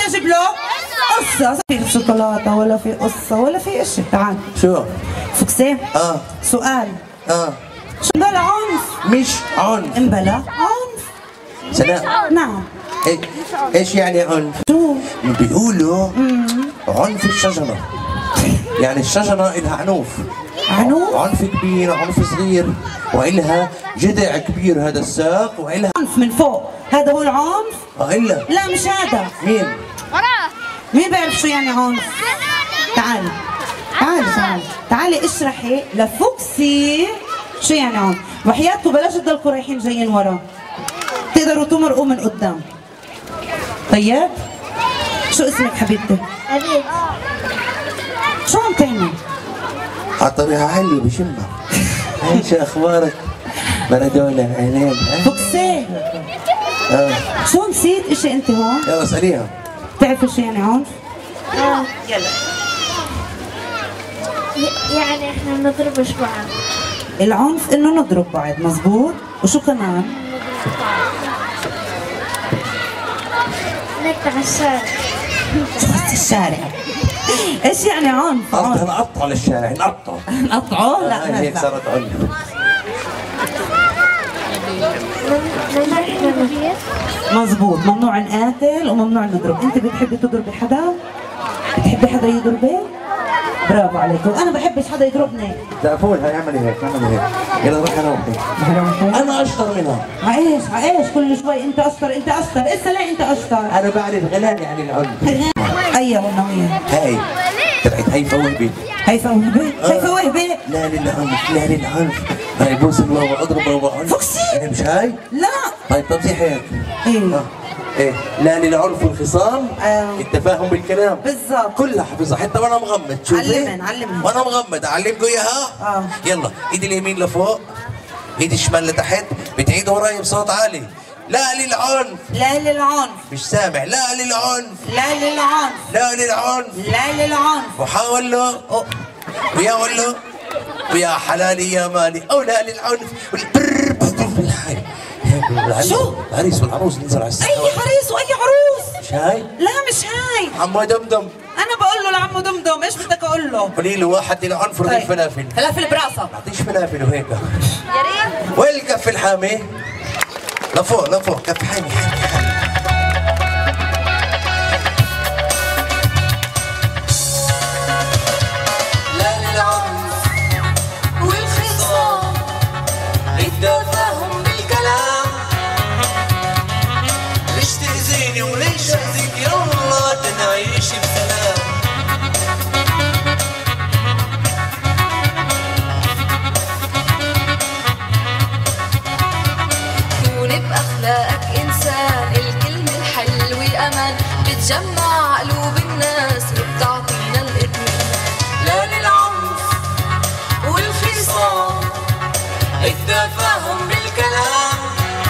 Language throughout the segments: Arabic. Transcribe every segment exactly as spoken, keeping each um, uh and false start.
اجيب له قصة. في شوكولاتة ولا في قصة ولا في اشي. تعال شو؟ فوكسي اه سؤال. اه شو بلا عنف؟ مش عنف. امبلا عنف. سلام. نعم. إيه؟ ايش يعني عنف؟ شو؟ بيقولوا عنف الشجرة، يعني الشجرة إلها عنوف. عنوف؟ عنف كبير، عنف صغير، وإلها جذع كبير هذا الساق، وإلها عنف من فوق، هذا هو العنف؟ اه إلا لا مش هذا. مين؟ وراه. مين بيعرف شو يعني عنف؟ تعالي تعالي تعالي تعالي اشرحي لفوكسي شو يعني عنف، وحياتكم بلاش تضلكم رايحين جايين ورا، تقدروا تمرقوا من قدام. طيب؟ شو اسمك حبيبتي؟ أبيض. شو عم تعمل؟ عطريها حلو بشمها. ايش اخبارك؟ مارادونا عينين. فوكسي اه شو نسيت اشي انت هون؟ يلا اسأليها. بتعرفي شو يعني عنف؟ اه يلا. يعني احنا نضربش بعض. العنف انه نضرب بعض، مزبوط. وشو كمان؟ نقطع الشارع. شو الشارع؟ ايش يعني عنف؟ قصدها نقطع للشارع، نقطع. نقطعه؟ لا آه هيك لا. صارت عنف. ممنوع احنا نغير. مزبوط، ممنوع نقاتل وممنوع نضرب. انت بتحبي تضربي حدا؟ بتحبي حدا يضربك؟ برافو عليك. وانا بحبش حدا يضربني. لا فول هاي اعملي هيك، اعملي هيك. يلا روح انا وحدي. انا اشطر منها. عايش عايش كل شوي انت اشطر انت اشطر. اسا ليه انت اشطر؟ انا بعرف غلاني عن العنف. ايوه والنوية. هاي تبعت هيفا وهبي. هيفا وهبي؟ هيفا وهبي؟ لا للعنف، لا للعنف. هاي بوس الله اضرب بابا عنف. فوكسي. انا مش هاي؟ لا. طيب طب زي هيك. ايه اه ايه لا للعنف والخصام. آه. التفاهم بالكلام. بالضبط. كلها حافظها حتى وانا مغمض. شوفي علمن علمن. وانا مغمض اعلمكم اياها. اه يلا ايدي اليمين لفوق، ايدي الشمال لتحت، بتعيد وراي بصوت عالي. لا للعنف. لا للعنف. مش سامع. لا للعنف. لا للعنف. لا للعنف. لا للعنف. وحاول له أو- ويا ولو ويا حلالي يا مالي او لا للعنف. شو؟ العريس والعروس ننزل على الساحه. اي عريس واي عروس؟ مش هاي؟ لا مش هاي. عمو دمدم. انا بقول له لعمو دمدم ايش بدك اقول له؟ قولي له واحد للعنف رضي الفلافل. فلافل براسك. ما اعطيش فلافل وهيك. يا ريت. وين الكف الحامي؟ لفوق لفوق كف حامي حامي حامي. لا للعنف والخصام، التفاهم بالكلام. ليش تأذيني وليش أذيك؟ يلا تنعيش بسلام. بأخلاقك إنسان، الكلمة الحلوة أمان، بتجمع قلوب الناس وبتعطينا الإطمئنان. لا للعنف والخصام، التفاهم بالكلام.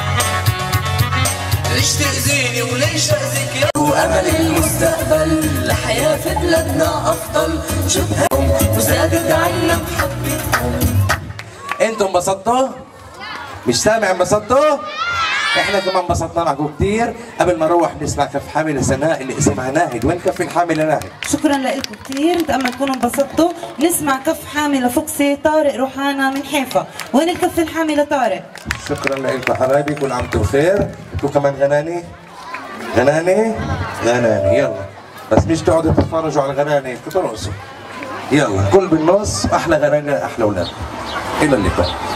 ليش تأذيني وليش أذيك؟ يا وأمل المستقبل لحياة في بلادنا أفضل. شوفهم وزادت عنا محبتهم. انتم انبسطتوا؟ مش سامع انبسطتوا؟ احنا كمان انبسطنا معكم كثير. قبل ما نروح نسمع كف حامي لسناء اللي اسمها ناهد. وين كف الحامي لناهد؟ شكرا لكم كثير، نتامل تكونوا انبسطتوا. نسمع كف حامي لفوكسي طارق روحانا من حيفا. وين الكف الحامي لطارق؟ شكرا لكم حبايبي، كل عام وانتم بخير. انتم كمان غناني؟ غناني؟ غناني يلا. بس مش تقعدوا تتفرجوا على الغناني، ترقصوا. يلا كل بالنص. احلى غناني احلى اولاد. الى اللقاء.